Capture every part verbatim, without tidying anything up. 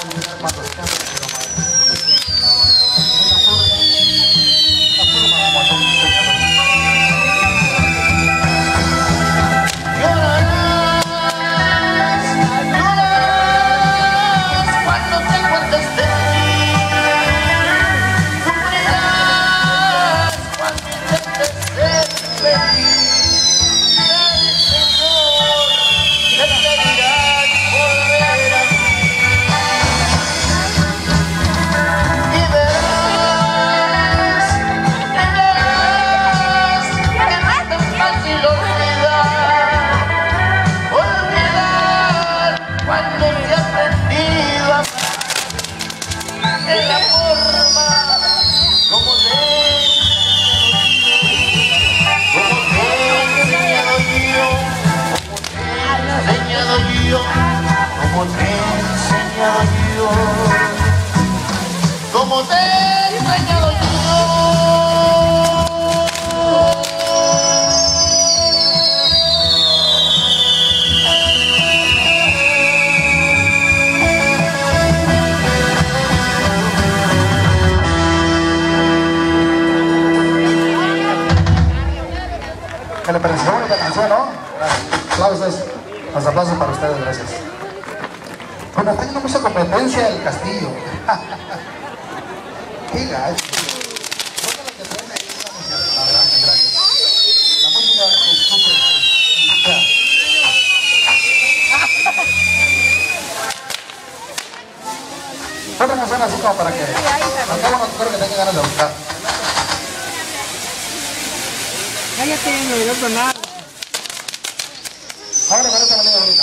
Como te he enseñado yo. ¿Qué le pareció bonita canción, no? Aplausos, los aplausos para ustedes, gracias. Bueno, está yendo mucha competencia el Castillo. Qué gacho. Ah, gracias, gracias. La música es súper. Otra canción así como para que al cabo no creo que tenga ganas de buscar. Cállate, no le doy nada. Ahora con esta manera ahorita.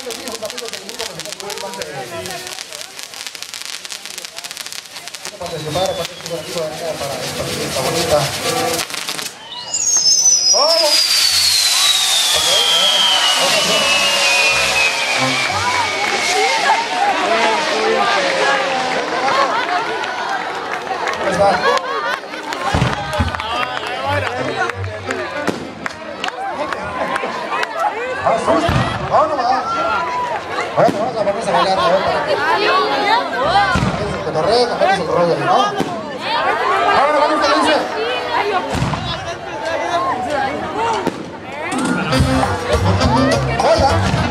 grandes hijos, amigos del grupo que se pueden participar, participar aquí para esta fiesta bonita. ¡Vamos! Ahí está. ¡Vamos nomás! Bueno, vamos a ponerse a bailar, ¿no? Para que se cotorree, también se rollo, ¿no? ¡Ahora vamos, Felicia! ¡Hola!